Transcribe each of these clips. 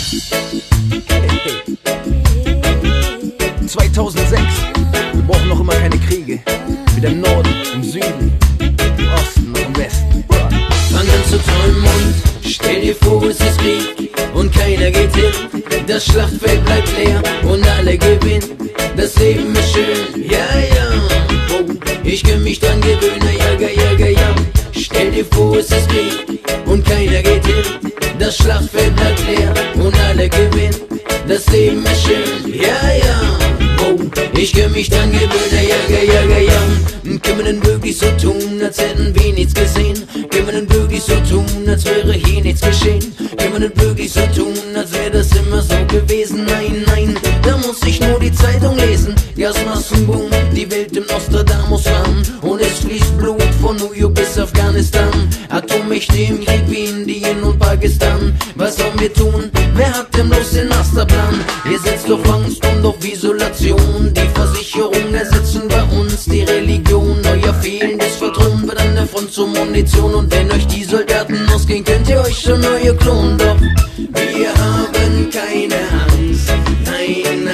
2006, wir brauchen noch immer keine Kriege. Weder im Norden, im Süden, im Osten noch im Westen. Fang an zu träumen und stell dir vor, es ist Krieg und keiner geht hin. Das Schlachtfeld bleibt leer und alle gewinnen. Das Leben ist schön, ja, ja. Oh, ich kann mich dran gewöhnen, ja. Stell dir vor, es ist Krieg und keiner geht hin. Das Schlachtfeld bleibt leer und alle gewinnen. Das Leben ist schön, ja. Oh, ich kann mich dran gewöhnen, ja. Können wir denn wirklich so tun, als hätten wir nichts gesehen? Können wir denn wirklich so tun, als wäre hier nichts geschehen? Können wir denn wirklich so tun, als wäre das immer so gewesen? Nein, da muss ich nur die Zeitung lesen. Gasmassenboom, die Welt im Nostradamus fahren. Und es fließt Blut von New York bis Afghanistan. Atommächte im Krieg wie Indien und Pakistan. Was sollen wir tun? Wer hat denn bloß den Masterplan? Ihr setzt auf Angst und auf Isolation. Die Versicherungen ersetzen bei uns die Religion. Euer fehlendes Vertrauen wird an der Front zur Munition. Und wenn euch die Soldaten ausgehen, könnt ihr euch schon neue klonen. Doch wir haben keine Angst. Nein.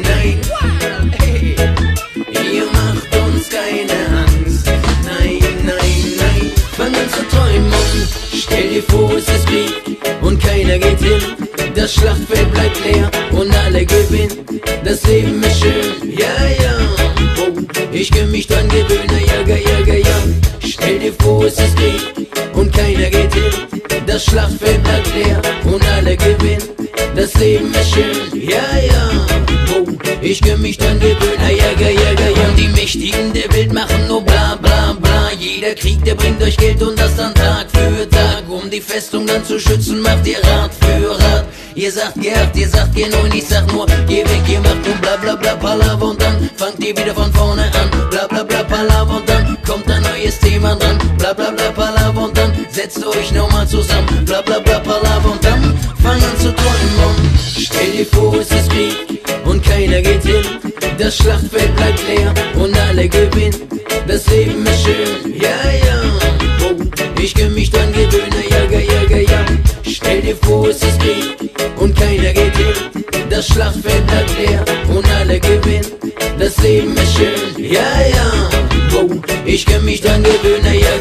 Hey. Ihr macht uns keine Angst. Nein. Fang an zu träumen und stell dir vor, es ist Krieg und keiner geht hin. Das Schlachtfeld bleibt leer und alle gewinnen. Das Leben ist schön, ja. Oh, ich kann mich dran gewöhnen, ja. Stell dir vor, es ist Krieg und keiner geht hin. Das Schlachtfeld bleibt leer und alle gewinnen. Das Leben ist schön, ja. Oh, ich kann mich dran gewöhnen, ja. Und die Mächtigen der Welt machen nur bla. Jeder Krieg, der bringt euch Geld und das dann Tag für Tag. Um die Festung dann zu schützen, macht ihr Rat für Rat. Ihr sagt Gerd, ihr sagt genau und ich sag nur, geh weg, ihr macht nur bla, Palaver und dann fangt ihr wieder von vorne an. Bla, Palaver und dann kommt ein neues Thema dran. Bla, Palaver und dann setzt euch nochmal zusammen. Bla, Palaver und dann fang an zu träumen und stell dir vor, es ist Krieg und keiner geht hin. Das Schlachtfeld bleibt leer und alle gewinnen. Das Leben ist schön, ja. Oh, ich kann mich dran gewöhnen, ja. Stell dir vor, es ist Krieg und keiner geht hin. Das Schlachtfeld bleibt leer und alle gewinnen. Das Leben ist schön, ja. Oh, ich kann mich dran gewöhnen, ja.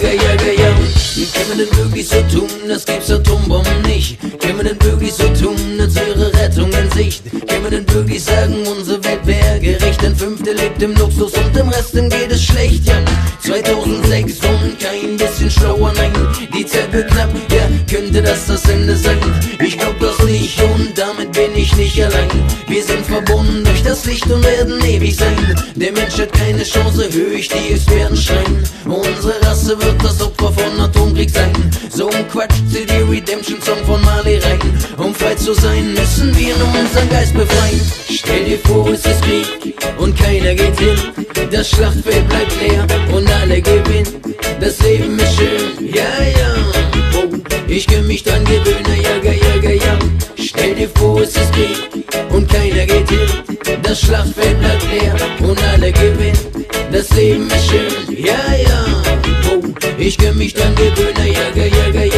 Können wir denn wirklich so tun, als gibt's Atombomben nicht? Können wir denn wirklich so tun, als wäre Rettung in Sicht? Können wir denn wirklich sagen, unsere Welt wäre gerecht? Ein Fünftel lebt im Luxus und dem Rest geht es schlecht, ja. 2006 und kein bisschen schlauer, nein. Die Zeit wird knapp, ja, könnte das Ende sein? Ich glaub das nicht und damit bin ich nicht allein. Wir sind verbunden durch das Licht und werden ewig sein. Der Mensch hat keine Chance, höre ich die Experten schreien. Unsere Rasse wird das Opfer von Atomkrieg sein. So ein Quatsch, zieh die Redemption-Song von Marley rein. Um frei zu sein, müssen wir nur unseren Geist befreien. Stell dir vor, es ist Krieg und keiner geht hin. Das Schlachtfeld bleibt leer und alle gewinnen. Das Leben ist schön, ja. Oh, ich kann mich dran gewöhnen, ja. Stell dir vor, es ist Krieg und keiner geht hin. Das Schlachtfeld bleibt leer und alle gewinnen. Das Leben ist schön, ja. Oh, ich kann mich dran gewöhnen, ja.